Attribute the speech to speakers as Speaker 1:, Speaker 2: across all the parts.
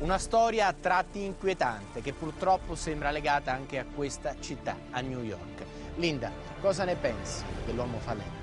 Speaker 1: Una storia a tratti inquietante che purtroppo sembra legata anche a questa città, a New York. Linda, cosa ne pensi dell'uomo falena?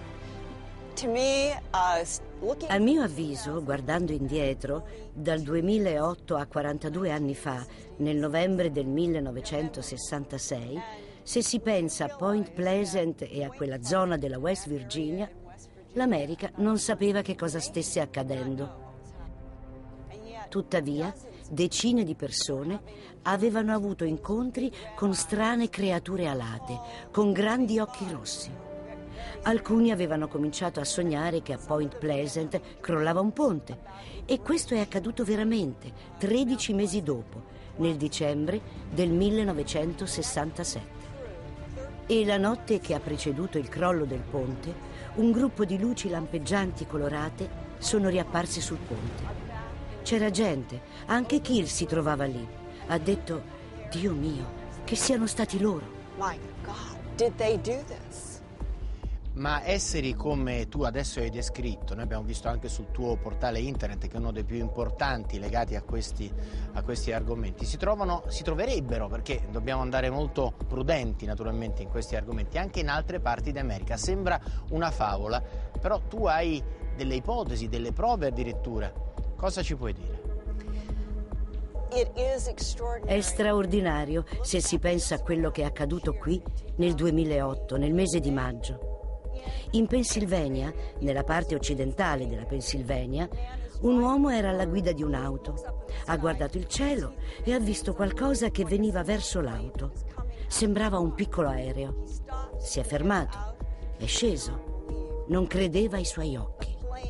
Speaker 2: A mio avviso, guardando indietro, dal 2008 a 42 anni fa, nel novembre del 1966, se si pensa a Point Pleasant e a quella zona della West Virginia, l'America non sapeva che cosa stesse accadendo. Tuttavia, decine di persone avevano avuto incontri con strane creature alate, con grandi occhi rossi. Alcuni avevano cominciato a sognare che a Point Pleasant crollava un ponte, e questo è accaduto veramente 13 mesi dopo, nel dicembre del 1967. E la notte che ha preceduto il crollo del ponte, un gruppo di luci lampeggianti colorate sono riapparse sul ponte. C'era gente, anche Keel si trovava lì. Ha detto: Dio mio, che siano stati loro.
Speaker 3: My God, did they do this?
Speaker 1: Ma esseri come tu adesso hai descritto, noi abbiamo visto anche sul tuo portale internet, che è uno dei più importanti legati a questi argomenti, si troverebbero, perché dobbiamo andare molto prudenti naturalmente in questi argomenti, anche in altre parti d'America. Sembra una favola, però tu hai delle ipotesi, delle prove addirittura. Cosa ci puoi dire?
Speaker 2: È straordinario se si pensa a quello che è accaduto qui nel 2008, nel mese di maggio. In Pennsylvania, nella parte occidentale della Pennsylvania, un uomo era alla guida di un'auto. Ha guardato il cielo e ha visto qualcosa che veniva verso l'auto. Sembrava un piccolo aereo. Si è fermato, è sceso. Non credeva ai suoi occhi.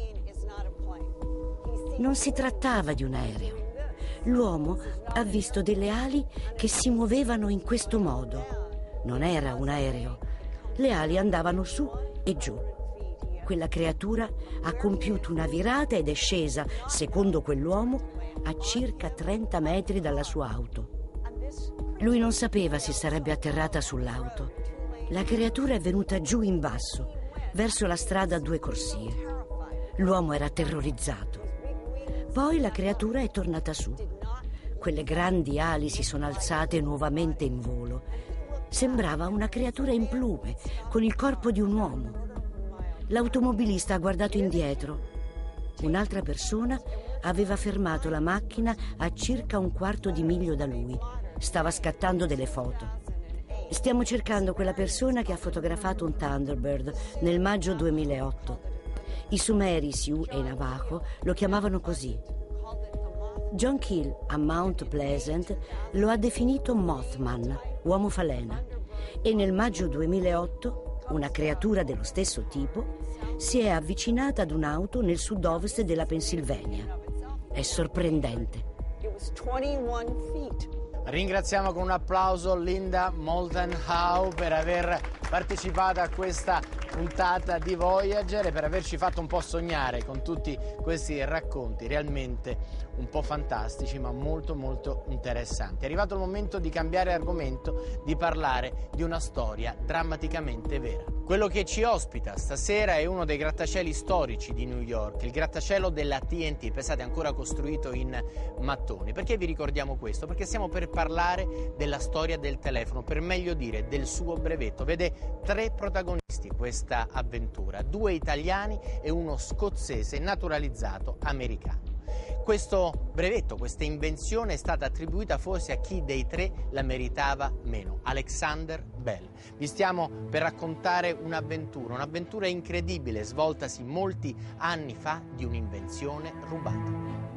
Speaker 2: Non si trattava di un aereo. L'uomo ha visto delle ali che si muovevano in questo modo. Non era un aereo. Le ali andavano su e giù. Quella creatura ha compiuto una virata ed è scesa, secondo quell'uomo, a circa 30 metri dalla sua auto. Lui non sapeva se sarebbe atterrata sull'auto. La creatura è venuta giù in basso, verso la strada a 2 corsie. L'uomo era terrorizzato. Poi la creatura è tornata su. Quelle grandi ali si sono alzate nuovamente in volo. Sembrava una creatura in plume, con il corpo di un uomo. L'automobilista ha guardato indietro. Un'altra persona aveva fermato la macchina a circa un quarto di miglio da lui. Stava scattando delle foto. Stiamo cercando quella persona che ha fotografato un Thunderbird nel maggio 2008. I Sumeri, Sioux e Navajo lo chiamavano così. John Keel a Mount Pleasant lo ha definito Mothman, uomo falena, e nel maggio 2008 una creatura dello stesso tipo si è avvicinata ad un'auto nel sud-ovest della Pennsylvania. È sorprendente.
Speaker 1: Ringraziamo con un applauso Linda Moulton Howe per aver partecipato a questa puntata di Voyager e per averci fatto un po' sognare con tutti questi racconti realmente un po' fantastici ma molto molto interessanti. È arrivato il momento di cambiare argomento, di parlare di una storia drammaticamente vera. Quello che ci ospita stasera è uno dei grattacieli storici di New York, il grattacielo della TNT, pensate, ancora costruito in mattoni. Perché vi ricordiamo questo? Perché stiamo per parlare della storia del telefono, per meglio dire del suo brevetto. Vede 3 protagonisti questa avventura, 2 italiani e uno scozzese naturalizzato americano. Questo brevetto, questa invenzione è stata attribuita forse a chi dei 3 la meritava meno, Alexander Bell. Vi stiamo per raccontare un'avventura incredibile svoltasi molti anni fa di un'invenzione rubata.